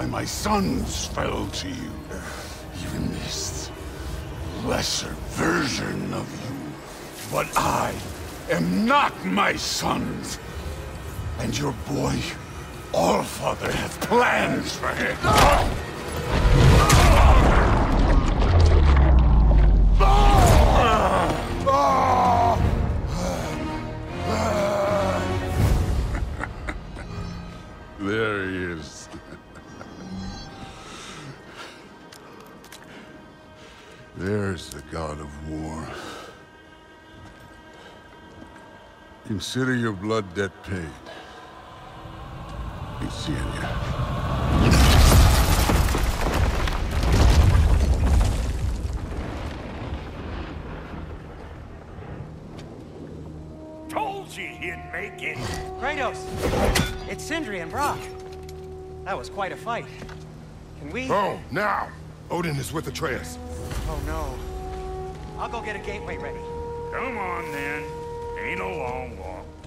my sons fell to you. Even this lesser version of you. But I am not my sons. And your boy, Allfather, hath plans for him. There he is. There's the god of war. Consider your blood debt paid. Be seeing you. Told you he'd make it. Kratos, it's Sindri and Brock. That was quite a fight. Can we? Oh, now! Odin is with Atreus. Oh no. I'll go get a gateway ready. Come on then. Ain't a long walk.